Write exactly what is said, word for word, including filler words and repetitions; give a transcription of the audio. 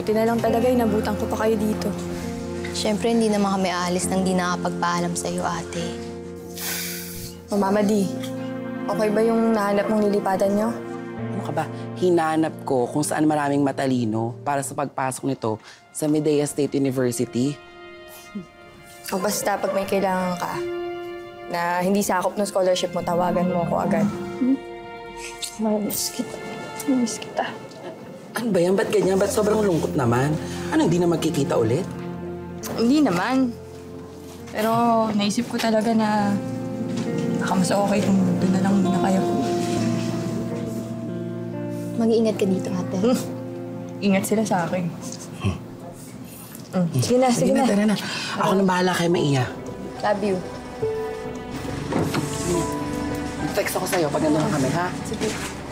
Buti na lang talaga inabutan ko pa kayo dito. Siyempre, hindi naman kami aalis nang di nakapagpaalam sa iyo, ate. O Mama D, okay ba yung nahanap mong lilipatan nyo? Ano ka ba? Hinanap ko kung saan maraming matalino para sa pagpasok nito sa Medea State University. O basta pag may kailangan ka na hindi sakop ng scholarship mo, tawagan mo ako agad. Hmm? Mamiss kita. Mamiss kita. Ano ba yan? Ba't ganyan? Ba't sobrang lungkot naman? Ano, hindi na magkikita ulit? Hindi naman. Pero naisip ko talaga na baka mas okay kung doon na lang muna kayo. Mag-iingat ka dito, ate. Hmm. Ingat sila sa akin. Hmm. Mm. Sige na, sige, sige na. Tara na. Ako nang bahala kay Maia. Love you. Text ako sa'yo pag nandun kami, ha? Sige.